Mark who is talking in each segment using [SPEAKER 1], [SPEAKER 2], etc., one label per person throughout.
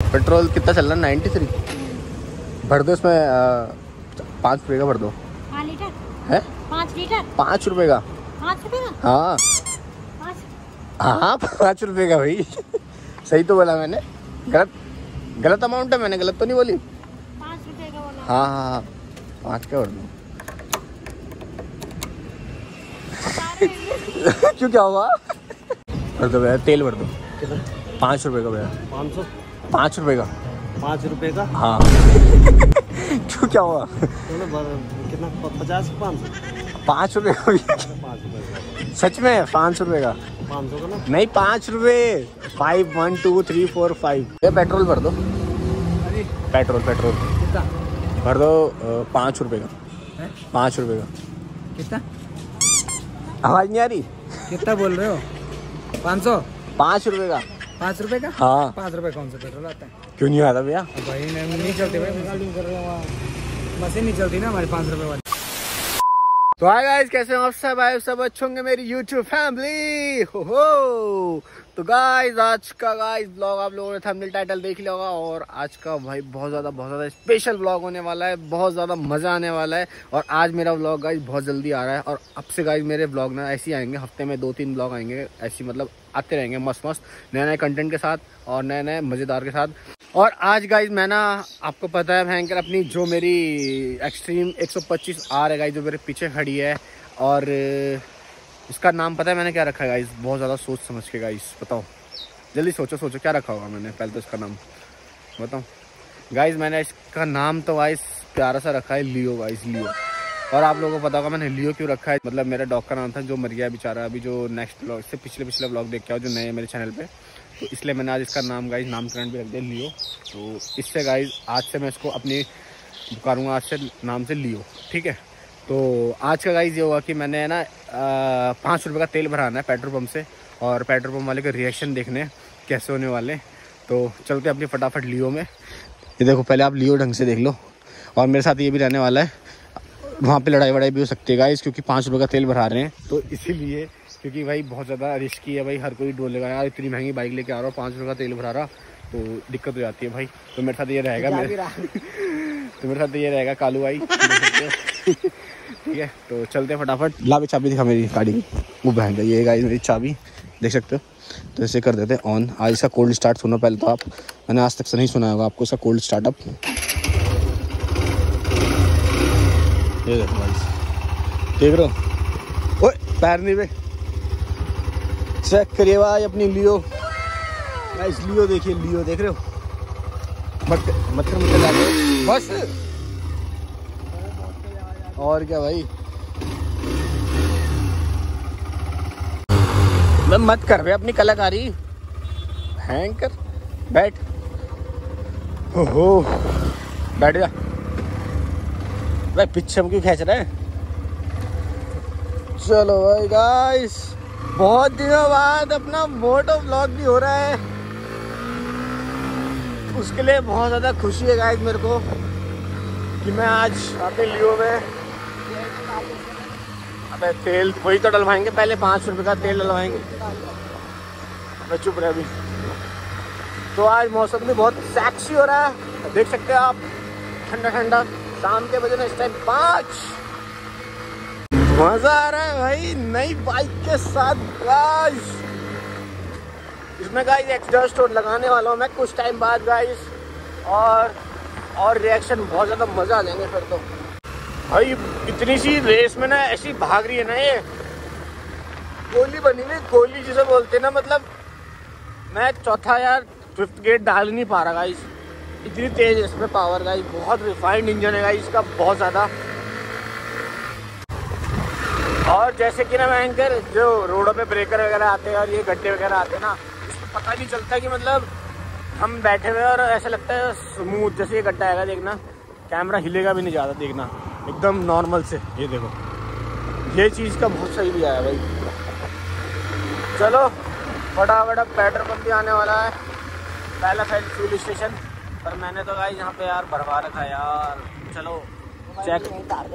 [SPEAKER 1] Petrol कितना चल रहा है? 93। भर दो इसमें 5 रुपये का भर दो।
[SPEAKER 2] 5 लीटर
[SPEAKER 1] है?
[SPEAKER 2] 5 लीटर
[SPEAKER 1] 5 रुपये का।
[SPEAKER 2] 5 रुपये का?
[SPEAKER 1] हाँ 5 रुपये का भाई। सही तो बोला मैंने? गलत अमाउंट है? मैंने गलत तो नहीं बोली?
[SPEAKER 2] 5 रुपये का बोला।
[SPEAKER 1] हाँ 5 का भर दो। क्यों, क्या हुआ? भर दो भैया, तेल भर दो। 5 रुपये का भैया।
[SPEAKER 3] 500।
[SPEAKER 1] 5 रुपये का।
[SPEAKER 3] 5 रुपये का?
[SPEAKER 1] हाँ। क्यों, क्या हुआ?
[SPEAKER 3] कितना? 50 500?
[SPEAKER 1] 5 रुपये का भैया।
[SPEAKER 3] 5 रुपये का
[SPEAKER 1] सच में 5 रुपये का?
[SPEAKER 3] 500 का ना?
[SPEAKER 1] नहीं 5 रुपये। 5 1 2 3 4 5। ये पेट्रोल भर दो। पेट्रोल
[SPEAKER 3] कितना
[SPEAKER 1] भर दो। 5 रुपये का। 5 रुपये का।
[SPEAKER 3] कितना?
[SPEAKER 1] आवाज नहीं आ रही?
[SPEAKER 3] कितना बोल रहे हो? 500?
[SPEAKER 1] 5 रुपये का।
[SPEAKER 3] 5 रुपये का?
[SPEAKER 1] हाँ।
[SPEAKER 3] 5 रुपये कौन सा पेट्रोल आता है?
[SPEAKER 1] क्यों नहीं आता भैया?
[SPEAKER 3] भाई नहीं चलती भाई, मशीन नहीं चलती ना हमारे 5 रुपये वाली।
[SPEAKER 1] तो हाय गाइस, कैसे हो आप सब? आए सब अच्छे होंगे मेरी YouTube फैमिली। हो तो गाइस, आज का गाइस ब्लॉग आप लोगों ने थंबनेल टाइटल देख लिया होगा। और आज का भाई बहुत ज़्यादा स्पेशल ब्लॉग होने वाला है। बहुत ज़्यादा मज़ा आने वाला है। और आज मेरा ब्लॉग गाइस बहुत जल्दी आ रहा है। और अब से गाइस मेरे ब्लॉग ना ऐसे ही आएंगे, हफ्ते में 2-3 ब्लॉग आएंगे ऐसी, मतलब आते रहेंगे मस्त नए कंटेंट के साथ और नए मज़ेदार के साथ। और आज गाइज मैं ना, आपको पता है भयंकर अपनी जो मेरी एक्सट्रीम 125R है गाइज, जो मेरे पीछे खड़ी है। और इसका नाम पता है मैंने क्या रखा है गाइज? बहुत ज़्यादा सोच समझ के गाइज बताओ, जल्दी सोचो क्या रखा होगा मैंने। पहले तो इसका नाम बताओ गाइज। मैंने इसका नाम तो गाइज प्यारा सा रखा है लियो गाइज, लियो। और आप लोगों को पता होगा मैंने लियो क्यों रखा है। मतलब मेरा डॉग का नाम था जो मर गया बेचारा, अभी जो नेक्स्ट ब्लॉग से पिछले ब्लॉग देख के आओ जो नए मेरे चैनल पे, तो इसलिए मैंने आज इसका नाम गाइज नामकरण भी रख दिया लियो। तो इससे गाइज आज से मैं इसको अपनी पुकारूंगा आज से नाम से लियो, ठीक है। तो आज का गाइज ये होगा कि मैंने ना 5 रुपये का तेल भराना है पेट्रोल पंप से, और पेट्रोल पंप वाले के रिएक्शन देखने कैसे होने वाले। तो चलते अपनी फटाफट लियो में। ये देखो, पहले आप लियो ढंग से देख लो। और मेरे साथ ये भी रहने वाला है, वहाँ पे लड़ाई वड़ाई भी हो सकती है गाइज, क्योंकि 5 रुपये का तेल भरा रहे हैं। तो इसीलिए, क्योंकि भाई बहुत ज़्यादा रिस्की है भाई, हर कोई डोलेगा यार, इतनी महंगी बाइक लेके आ रहा हूँ, 5 रुपये का तेल भरा रहा, तो दिक्कत हो जाती है भाई। तो मेरे साथ ये रहेगा मेरे साथ ये रहेगा कालू भाई। ठीक है, तो चलते हैं फटाफट। ला भी चाबी दिखा मेरी गाड़ी की। वो बहन गई ये गाइस मेरी चाबी, देख सकते हो। तो इसे कर देते हैं ऑन। आज इसका कोल्ड स्टार्ट सुनो पहले तो आप, मैंने आज तक से नहीं सुना होगा आपको इसका कोल्ड स्टार्टअप। ये देखो गाइस, देख रहे हो? ओए पैर नहीं बे, चेक करिए भाई अपनी लियो गाइस। लियो देखिए, लियो देख रहे हो? मत कर बस। और क्या भाई, मैं मत कर रहे अपनी कलाकारी। हैंग कर, बैठ। ओहो बैठ जा भाई, पीछे हम क्यों खींच रहे हैं? चलो भाई गाइस, बहुत दिनों बाद अपना मोटो व्लॉग भी हो रहा है, उसके लिए बहुत ज़्यादा खुशी है गाइस मेरे को कि मैं आज अपने लियो में। अबे तेल वही तो डलवाएंगे, पहले 5 रुपये का तेल डलवाएंगे। मैं चुप रहे अभी। तो आज मौसम भी बहुत सेक्सी हो रहा है, देख सकते हैं आप, ठंडा ठंडा। शाम के बजे ना इस टाइम 5। मजा आ रहा है भाई नई बाइक के साथ गाइस। इसमें गाइस एग्जॉस्ट लगाने वाला हूँ मैं कुछ टाइम बाद गाइस, और रिएक्शन बहुत ज़्यादा मज़ा आ जाएंगे फिर। तो भाई इतनी सी रेस में ना ऐसी भाग रही है ना, ये गोली बनी हुई, गोली जिसे बोलते हैं ना, मतलब मैं चौथा यार 5th गेट डाल नहीं पा रहा गाइस, इतनी तेज है इसमें पावर गाइस। बहुत रिफाइंड इंजन है गाइस इसका, बहुत ज़्यादा। और जैसे कि ना मैं एंकर, जो रोडों पे ब्रेकर वगैरह आते हैं और ये गड्ढे वगैरह आते हैं ना, इसमें पता नहीं चलता कि मतलब हम बैठे हुए और ऐसा लगता है स्मूथ, जैसे ये गड्ढा आएगा देखना, कैमरा हिलेगा भी नहीं ज़्यादा, देखना एकदम नॉर्मल से। ये देखो, ये चीज़ का बहुत सही भी आया भाई। चलो फटाफट पेट्रोल पंप भी आने वाला है, पहला फ्यूल स्टेशन। पर मैंने तो गाइस यहाँ पे यार भरवा रखा है यार। चलो चेक।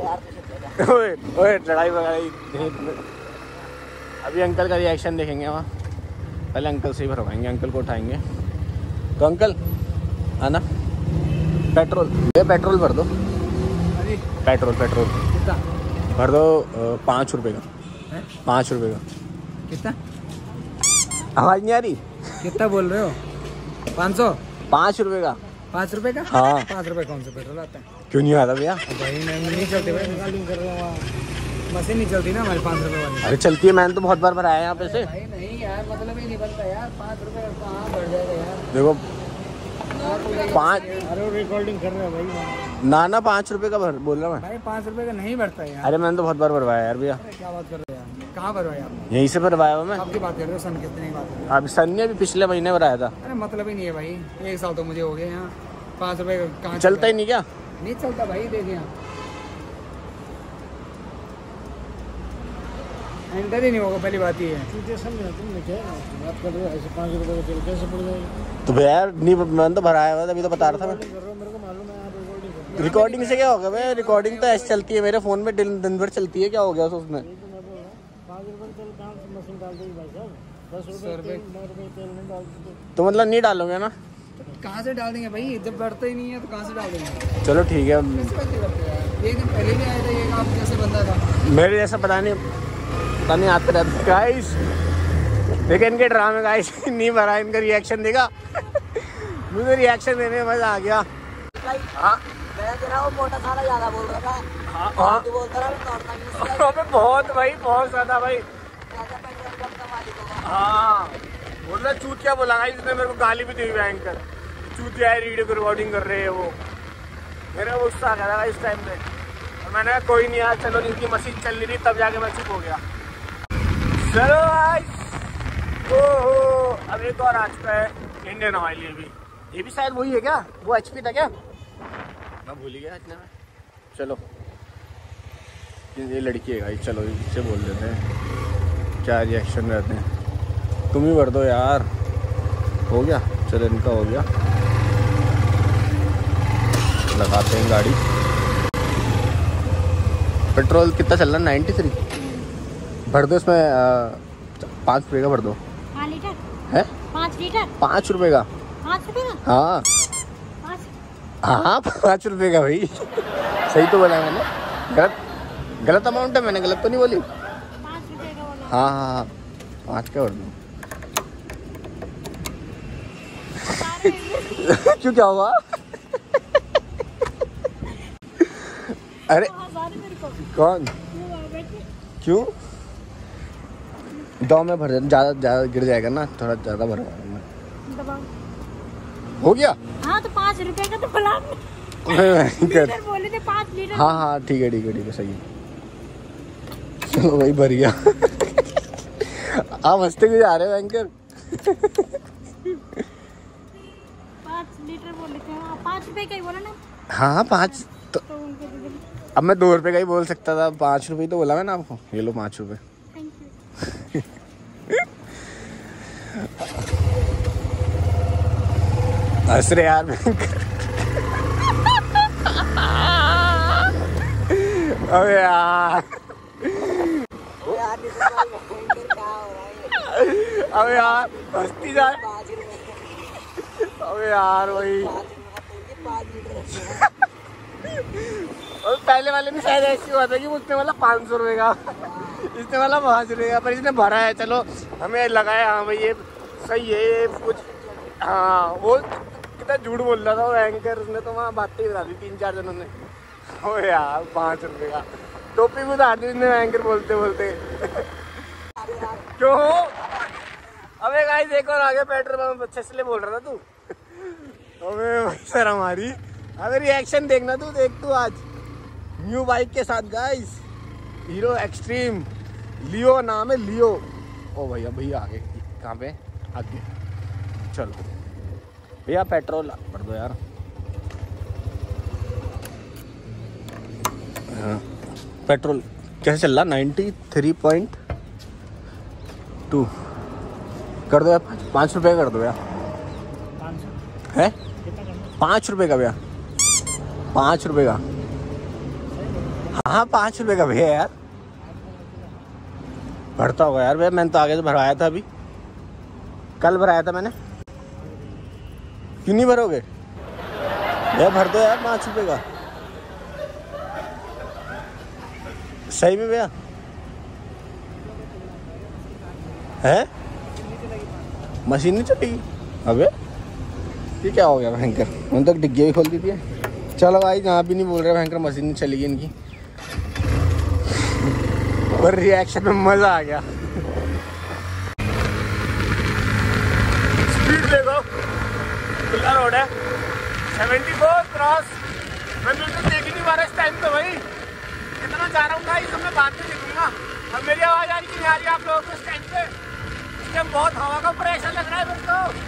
[SPEAKER 1] ओए लड़ाई वगैरह, अभी अंकल का रिएक्शन देखेंगे वहाँ। पहले अंकल से ही भरवाएंगे, अंकल को उठाएंगे। तो अंकल है ना। पेट्रोल ये पेट्रोल भर दो,
[SPEAKER 3] अरे
[SPEAKER 1] पेट्रोल
[SPEAKER 3] कितना
[SPEAKER 1] भर दो 5 रुपये का,
[SPEAKER 3] है?
[SPEAKER 1] 5 रुपये का।
[SPEAKER 3] कितना
[SPEAKER 1] आवाज नहीं आ रही?
[SPEAKER 3] कितना बोल रहे हो? 500?
[SPEAKER 1] 5 रुपये का।
[SPEAKER 3] 5 रुपए का?
[SPEAKER 1] हाँ।
[SPEAKER 3] 5 रुपए कौन सा पेट्रोल आता है
[SPEAKER 1] क्यों नहीं आता भैया?
[SPEAKER 3] भाई? नहीं चलते भाई, रिकॉर्डिंग कर रहे हैं वहाँ, मशीन नहीं चलती ना हमारे 5 रुपए वाली।
[SPEAKER 1] अरे चलती है, मैंने तो बहुत बार भराया यहाँ पे से।
[SPEAKER 3] भाई नहीं यार, मतलब ही नहीं बनता यार, 5 रुपए कहाँ बढ़ जाएगा यार।
[SPEAKER 1] देखो 5
[SPEAKER 3] अरे रिकॉर्डिंग कर रहे हो भाई
[SPEAKER 1] ना 5 रुपये का भर बोल रहा मैं
[SPEAKER 3] भाई, 5 रुपए का नहीं बढ़ता यार।
[SPEAKER 1] अरे मैंने तो बहुत बार भरवाया यार भैया।
[SPEAKER 3] अरे क्या बात कर रहे हो यार, कहाँ भरवाया आपने?
[SPEAKER 1] यहीं से भरवाया हुआ मैं।
[SPEAKER 3] आपकी बात कर रहे हो, सन कितने की बात कर रहे हो?
[SPEAKER 1] अब सन ने भी पिछले महीने भराया था।
[SPEAKER 3] अरे मतलब ही नहीं है भाई, 1 साल तो मुझे हो गया यहाँ, 5 रुपए का कहाँ
[SPEAKER 1] चलता ही नहीं क्या?
[SPEAKER 3] नहीं चलता भाई, देखिए एंटर ही नहीं होगा, पहली बात ही है। तुमने क्या बात कर रहे हो, ऐसे 5 रुपए का तेल कैसे पड़ जाएगा?
[SPEAKER 1] तो भैया नहीं, मैंने तो भराया हुआ था, अभी तो बता रहा था मैं।
[SPEAKER 3] मेरे को मालूम है आप रिकॉर्डिंग कर
[SPEAKER 1] रिकॉर्डिंग से क्या होगा भैया? रिकॉर्डिंग तो ऐसे चलती है मेरे फोन में, दिन भर चलती है, क्या हो गया उसमें?
[SPEAKER 3] 5 रुपए तेल कहाँ से मशीन डाल देगी भाई साहब? 10 रुपए 9 रुपए तेल नहीं डाल देते
[SPEAKER 1] तो मतलब नहीं डालोगे ना?
[SPEAKER 3] कहाँ से डाल देंगे भाई, जब बढ़ता ही नहीं है तो कहाँ से डाल देंगे?
[SPEAKER 1] चलो ठीक है।
[SPEAKER 3] कैसे करते करते यार, एक दिन पहले भी आया था ये आप जैसे बंदा था।
[SPEAKER 1] मेरे जैसा पता नहीं आते रहते गाइस। देखिए इनके ड्रामे गाइस, नहीं भरा, इनका रिएक्शन देखा। मुझे रिएक्शन देने में मजा आ गया। हाँ
[SPEAKER 2] मैं तेरा वो मोटा साला ज्यादा बोल रहा था।
[SPEAKER 1] हाँ
[SPEAKER 2] तू बोलता रहा तोड़ता नहीं
[SPEAKER 1] अबे बहुत भाई, बहुत ज्यादा भाई। हाँ बोल रहा चूतिया बोला गाइस, इसने मेरे को गाली भी दी हुई एंकर, चूतिया है, वीडियो को रिकॉर्डिंग कर रहे हैं वो। मेरा गुस्सा आ गया था इस टाइम पे, और मैंने कहा कोई नहीं यार, चलो इनकी मशीन चल रही थी तब जाके मैं चुप हो गया। चलो ओहो, अब एक और आ चुका है इंडियन ऑयल। ये भी शायद वही है क्या? वो HP था क्या? मैं भूल गया इतने में। चलो ये लड़की है भाई, चलो इससे बोल देते हैं क्या रिएक्शन रहते हैं। तुम ही भर दो यार। हो गया, चलो इनका हो गया, लगाते हैं गाड़ी। पेट्रोल कितना चल रहा है? 93। भर दो इसमें 5 रुपये का भर दो।
[SPEAKER 2] 5 लीटर
[SPEAKER 1] है?
[SPEAKER 2] 5 लीटर
[SPEAKER 1] 5 रुपये का।
[SPEAKER 2] 5 रुपए का?
[SPEAKER 1] हाँ
[SPEAKER 2] 5
[SPEAKER 1] हाँ 5 रुपये का भाई। सही तो बोला मैंने, गलत अमाउंट है, मैंने गलत तो नहीं बोली।
[SPEAKER 2] 5 रुपए का बोला।
[SPEAKER 1] हाँ 5 का भर दो। क्यों, क्या हुआ? अरे
[SPEAKER 2] मेरे को
[SPEAKER 1] कौन? क्यों? दो में भर दे, ज़्यादा गिर जाएगा ना, थोड़ा ज़्यादा भर
[SPEAKER 2] दबाओ।
[SPEAKER 1] हो गया।
[SPEAKER 2] हाँ तो 5 रुपए का तो बोला
[SPEAKER 1] कर
[SPEAKER 2] बोले थे 5 लीटर।
[SPEAKER 1] हाँ ठीक है सही है। चलो वही भर गया। आप हंसते क्यों जा रहे हो एंकर?
[SPEAKER 2] 5 लीटर बोले थे। 5 रुपए का ही बोला ना।
[SPEAKER 1] हाँ 5 तो
[SPEAKER 2] उनको दे दे।
[SPEAKER 1] अब मैं 2 रुपये का ही बोल सकता था, 5 रुपये तो बोला मैंने आपको। ये लो 5 रुपये।
[SPEAKER 2] Thank you.
[SPEAKER 1] हंस रहे यार। अबे यार, अबे यार हंसती जाए। अबे यार वही, और पहले वाले में शायद ऐसी हुआ था कि उसने वाला 500 रुपये का, इसने वाला 5 रुपये का, पर इसने भरा है। चलो हमें लगाया, हाँ भाई ये सही है, ये कुछ। हाँ वो कितना झूठ बोल रहा था वो एंकर, उसने तो वहाँ बातें बता दी 3-4 जनों ने। ओ यार 5 रुपये का, टोपी भी उतार दी इसने एंकर बोलते बोलते। क्यों? अबे गाइस एक और आगे पेट्रोल पंप, अच्छे से बोल रहा था तू। अबे भाई सर हमारी, अबे रिएक्शन देखना तू, देख तू आज न्यू बाइक के साथ गाइस, हीरो एक्सट्रीम लियो नाम है, लियो। ओ भैया भैया आगे कहाँ पे? आगे चलो भैया पेट्रोल भर दो यार। हाँ पेट्रोल कैसे चल रहा? 93.2 कर दो यार, 5 रुपये कर दो यार।
[SPEAKER 3] 500
[SPEAKER 1] है?
[SPEAKER 3] कितना करना?
[SPEAKER 1] 5 रुपये का भैया, 5 रुपये का। हाँ 5 रुपये का भैया यार, भरता होगा यार भैया, मैंने तो आगे से भरवाया था, अभी कल भराया था मैंने। क्यों नहीं भरोगे? यार भर दो यार 5 रुपए का, सही में भैया है। मशीन नहीं चलेगी। अबे ये क्या हो गया भयंकर, उन तक डिग्गी भी खोल दी थी। चलो भाई यहाँ भी नहीं बोल रहे भयंकर मशीन नहीं चलेगी इनकी, पर रिएक्शन में मजा आ गया। स्पीड देखो, खुला रोड है 74 क्रॉस। मैं बिल्कुल देख ही नहीं पा रहा इस टाइम पे भाई, कितना जा रहा हूँ भाई, तो मैं बाद में देखूंगा। अब मेरी आवाज आ रही कि नहीं आ रही आप लोगों को इस टाइम पे? इसलिए बहुत हवा का प्रेशर लग रहा है मेरे को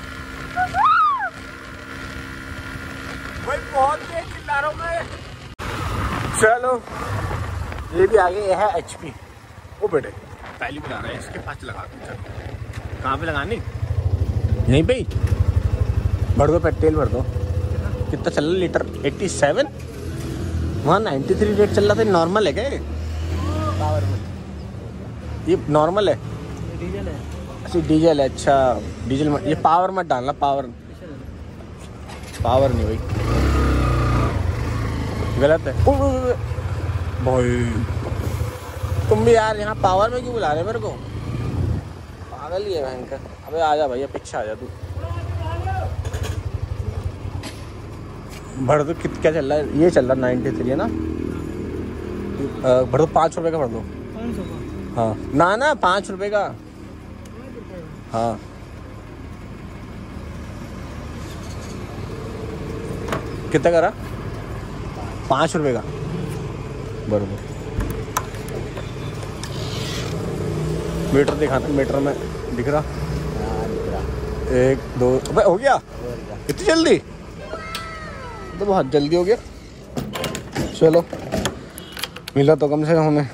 [SPEAKER 1] भाई, बहुत तेज चिल्ला रहा हूँ मैं। चलो ये भी आगे, ये है HP। ओ बेटे पहली बुला रहा है, इसके पास लगा दूँ। चलो कहाँ पे लगानी? नहीं भाई भर दो पेट्रोल, भर दो। कितना चल रहा लीटर? 87। वहाँ 93 रेट चल रहा था। नॉर्मल है क्या ये? पावर में ये नॉर्मल है,
[SPEAKER 3] डीजल है।
[SPEAKER 1] अच्छा डीजल है। अच्छा डीजल ये पावर मत डालना, पावर नहीं भाई, गलत है। भाई तुम भी यार यहाँ पावर में क्यों बुला रहे मेरे को? पागल ही है भयंकर। अबे आजा भैया पीछे आ जा तू। भर दो। क्या चल रहा है? ये चल रहा 93 है ना? भर दो 5 रुपए का भर दो।
[SPEAKER 3] 500 का?
[SPEAKER 1] हाँ ना 5 रुपए का। हाँ कितना करा? 5 रुपए का बरोबर। मीटर दिखाना, मीटर में दिख रहा? 1 2 अबे हो गया इतनी जल्दी? तो बहुत जल्दी हो गया। चलो मिला तो कम से कम हमें।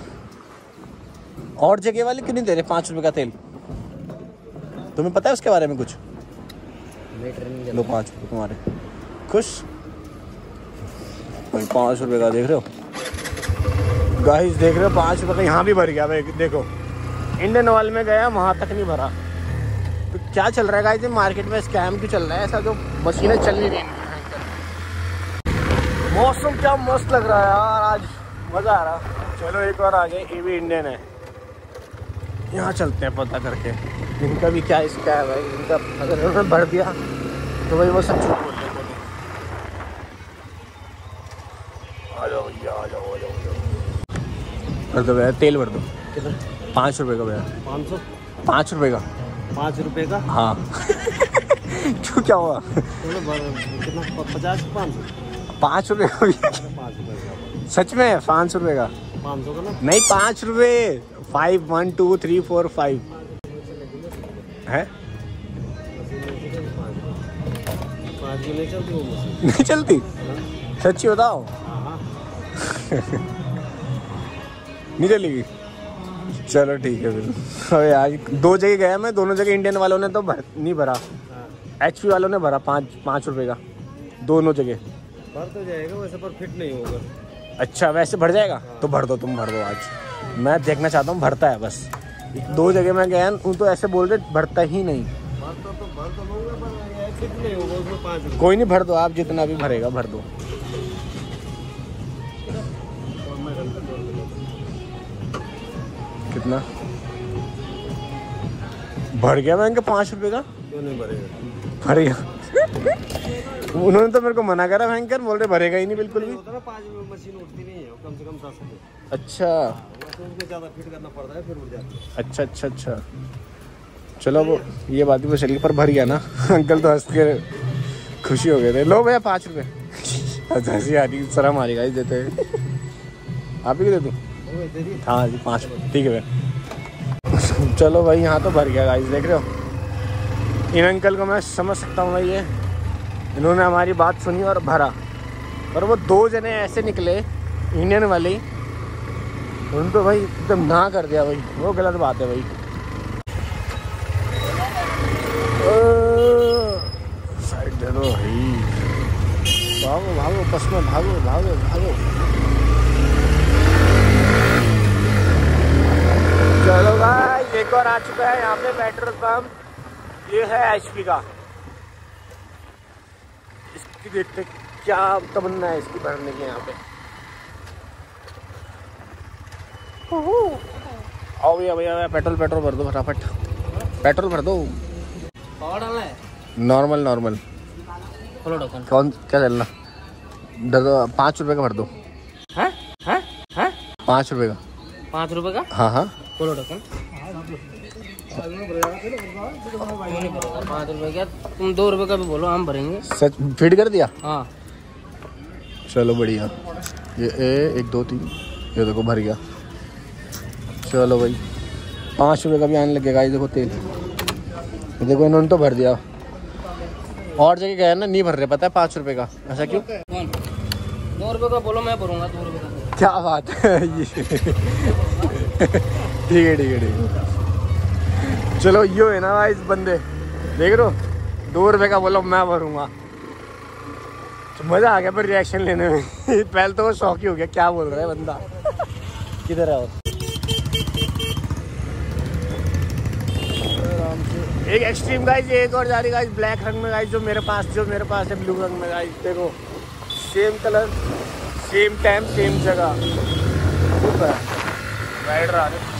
[SPEAKER 1] और जगह वाले क्यों नहीं दे रहे 5 रुपए का तेल? तुम्हें पता है उसके बारे में कुछ? लो 5 रुपए तुम्हारे। खुश? 5 रुपए का देख रहे हो गाइस, देख रहे हो 5 रुपए का यहाँ भी भर गया भाई। देखो इंडियन ऑयल में गया वहाँ तक नहीं भरा। तो क्या चल रहा है गाइस, मार्केट में स्कैम क्यों चल रहा है ऐसा? जो मशीनें चल नहीं रही। मौसम क्या मस्त लग रहा है यार, आज मज़ा आ रहा। चलो एक और आगे, ये भी इंडियन है। यहाँ चलते हैं पता करके इनका भी क्या इसका है भाई। इनका अगर उन्होंने भर दिया तो भाई वो सब छूट बोल देते हैं। आ जाओ भैया आ जाओ आ जाओ। भर दो भैया तेल भर दो।
[SPEAKER 3] कितना?
[SPEAKER 1] 5 रुपए का भैया।
[SPEAKER 3] 500?
[SPEAKER 1] 5 रुपए का।
[SPEAKER 3] 5 रुपए का?
[SPEAKER 1] हाँ क्यों क्या हुआ?
[SPEAKER 3] कितना? 50 500?
[SPEAKER 1] 5 रुपए का भैया।
[SPEAKER 3] 5 रुपए का
[SPEAKER 1] सच में 5 रुपए का?
[SPEAKER 3] 500 का ना?
[SPEAKER 1] नहीं 5 रुपए। 5 1 2 3 4 5 है।
[SPEAKER 3] 5 की नहीं चलती वो मशीन?
[SPEAKER 1] नहीं चलती? सच्ची बताओ। नहीं चलेगी? चलो ठीक है फिर। अरे आज 2 जगह गया मैं, दोनों जगह इंडियन वालों ने तो नहीं भरा, HP वालों ने भरा 5 रुपए का दोनों जगह।
[SPEAKER 3] भर तो जाएगा वैसे, पर फिट नहीं होगा।
[SPEAKER 1] अच्छा वैसे भर जाएगा? तो भर दो, तुम भर दो आज। मैं देखना चाहता हूँ भरता है बस। 2 जगह मैं गया उन तो ऐसे बोल रहे भरता ही नहीं।
[SPEAKER 3] भर तो लूँगा पर फिट नहीं होगा उसमें 5 रुपए।
[SPEAKER 1] कोई नहीं भर दो आप, जितना भी भरेगा भर दो। कितना भर गया मैं इनका? 5 रुपए का
[SPEAKER 3] क्यों नहीं भरेगा?
[SPEAKER 1] भरेगा। उन्होंने तो मेरे को मना करा भयंकर, बोल रहे भरेगा ही नहीं बिल्कुल भी।
[SPEAKER 3] होता ना 5 में मशीन उठती नहीं है, कम से कम 10 रुपये।
[SPEAKER 1] अच्छा
[SPEAKER 3] उसमें ज़्यादा फिट करना पड़ता है, फिर उठ जाती है।
[SPEAKER 1] अच्छा अच्छा अच्छा चलो वो ये बात भी चली, पर भर गया ना। अंकल तो हंस के खुशी हो गए थे। लो भैया 5 रुपए। हंसी आ रही, शर्म आ रही गाइस, देते आप ही दे दूँ? हाँ जी 5 ठीक है भैया। चलो भाई यहाँ तो भर गया गाइस, देख रहे हो। इन अंकल को मैं समझ सकता हूँ भाई, ये इन्होंने हमारी बात सुनी और भरा। पर वो 2 जने ऐसे निकले इंडियन वाले, उन तो भाई एकदम ना कर दिया भाई, वो गलत बात है भाई। साइड दे दो भाई। भागो भागो बस में, भागो भागो भागो। चलो भाई एक और आ चुका है यहाँ पे पेट्रोल पंप। ये है HP का। इसकी देखते क्या तमन्ना है इसकी भरने की यहाँ पे। आओ भैया भैया पेट्रोल भर दो फटाफट, पेट्रोल भर दो।
[SPEAKER 3] पावर डालना है?
[SPEAKER 1] Normal normal. कौन क्या चलना? 5 रुपए का भर दो।
[SPEAKER 3] हैं?
[SPEAKER 1] 5 रुपए का।
[SPEAKER 3] 5 रुपए का?
[SPEAKER 1] हाँ हाँ
[SPEAKER 3] खोलो ढक्कन। 5 रुपए क्या, तुम 2 रुपए का भी बोलो, हम भरेंगे।
[SPEAKER 1] सच फिट कर दिया?
[SPEAKER 3] हाँ
[SPEAKER 1] चलो बढ़िया। ये 1 2 3 ये देखो भर गया। चलो भाई 5 रुपए का भी आने लगेगा। ये देखो तेल, ये देखो इन्होंने तो भर दिया। और जगह गया ना नहीं भर रहे, पता है 5 रुपए का। ऐसा क्यों?
[SPEAKER 3] 2 रुपए का बोलो, मैं भरूंगा 2 रुपए का।
[SPEAKER 1] क्या बात है ये ठीक है ठीक है ठीक है। चलो यो है ना भाई, इस बंदे देख रहे हो 2 रुपए का बोलो मैं भरूंगा। तो मजा आ गया पर रिएक्शन लेने में पहले तो वो शौक ही हो गया क्या बोल रहा है बंदा। किधर है और एक एक्सट्रीम गाइस, एक और जा रही गाइस ब्लैक रंग में गाइस, जो मेरे पास है ब्लू रंग में गाइस। देखो same colour same time same जगह। राइडर आ गए।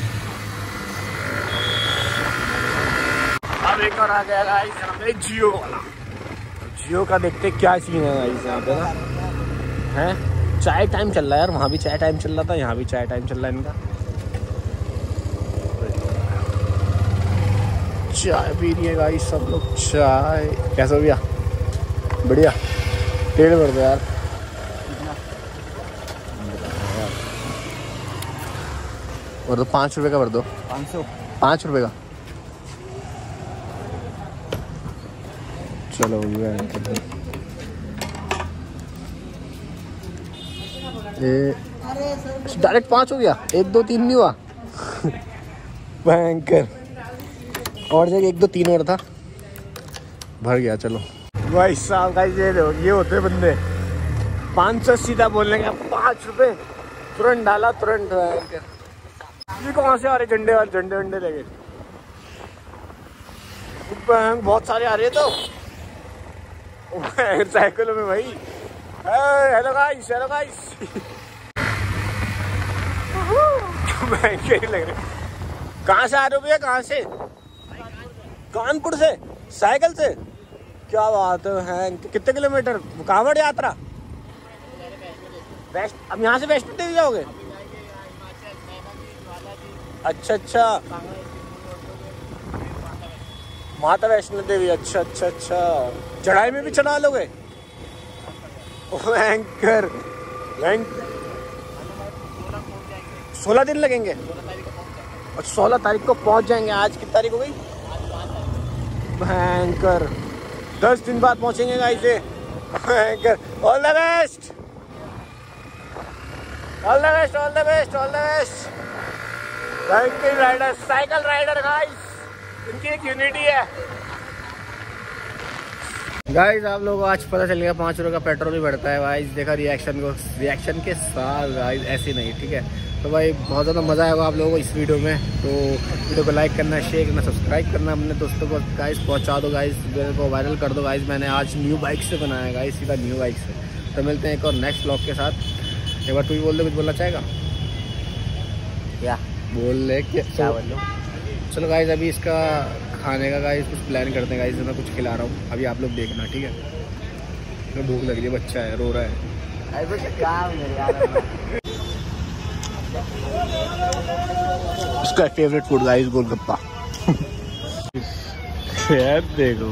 [SPEAKER 1] अब एक और आ गया गाइस यहाँ पे जियो वाला। जियो का देखते क्या सीन है गाइस यहाँ पे ना है। चाय टाइम चल रहा है यार, वहाँ भी चाय टाइम चल रहा था, यहाँ भी चाय टाइम चल रहा है इनका। चाय पी रही है गाइस सब लोग। चाय कैसा हो गया? बढ़िया। तेल भर दो यार। और तो 5 रुपए का भर दो। 5 रुपए का। चलो डायरेक्ट 5 हो गया, 1 2 3 नहीं हुआ भयंकर। और जगह 1 2 3 और था, भर गया। चलो भाई साहब गाइस ये होते बंदे 500 सीधा बोलने का 5 रुपए तुरंत डाला तुरंत। ये कहाँ से आ रहे झंडे और झंडे वंडे लगे? बहुत सारे आ रहे तो साइकिलों में भाई। हेलो गाइस हेलो गाइस लग रहे। कहाँ से आ रहे हो भैया? कहाँ से? कानपुर से साइकिल से? क्या बात है। कितने किलोमीटर? कांवड़ यात्रा? अब यहाँ से वैष्णो देवी जाओगे? अच्छा अच्छा माता वैष्णो देवी। अच्छा अच्छा अच्छा चढ़ाई में भी चढ़ा लोगे? एंकर 16 दिन लगेंगे और 16 तारीख को पहुंच जाएंगे। आज कितनी तारीख हो गई? भयंकर 10 दिन बाद पहुंचेंगे गाइस से। भयंकर। All the best all the best all the best all the best. Cycle rider cycle rider guys, इनकी एक यूनिटी है गाइस। आप लोगों को आज पता चल गया 5 रुपये का पेट्रोल भी बढ़ता है गाइस। देखा रिएक्शन के साथ गाइस, ऐसे नहीं ठीक है। तो भाई बहुत ज़्यादा मज़ा आएगा आप लोगों को इस वीडियो में। तो वीडियो को लाइक करना, शेयर करना, सब्सक्राइब करना, अपने दोस्तों को गाइस पहुंचा दो गाइस, वीडियो को वायरल कर दो गाइस। मैंने आज न्यू बाइक से बनाया गाइस, सीधा न्यू बाइक से। तो मिलते हैं एक और नेक्स्ट व्लॉग के साथ। एक बार तू ही बोल दे, कुछ बोलना चाहेगा क्या? बोल ले क्या बोल लो। चलो गाइस अभी इसका खाने का गाइस कुछ प्लान करते हैं गाइस। मैं कुछ खिला रहा हूँ अभी, आप लोग देखना ठीक है। तो भूख लग रही है, बच्चा है रो रहा है। उसका फेवरेट फूड गाइस गोलगप्पा यार देखो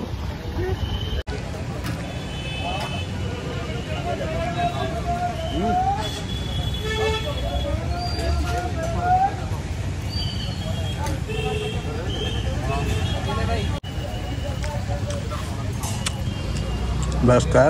[SPEAKER 1] बस कर।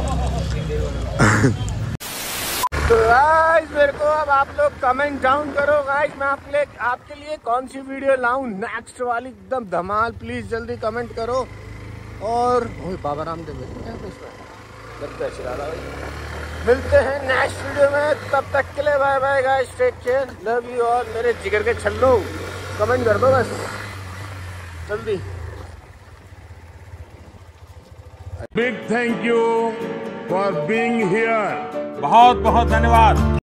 [SPEAKER 1] तो गाइस मेरे को अब आप लोग कमेंट डाउन करो गाइस, मैं आपके लिए कौन सी वीडियो लाऊं नेक्स्ट वाली एकदम धमाल। प्लीज जल्दी कमेंट करो। और बाबा रामदेव मिलते हैं नेक्स्ट वीडियो में। तब तक के लिए bye bye guys, take care, love you. और मेरे जिगर के छल्लो कमेंट कर दो बस जल्दी।
[SPEAKER 4] Big thank you for being here.
[SPEAKER 5] बहुत बहुत धन्यवाद।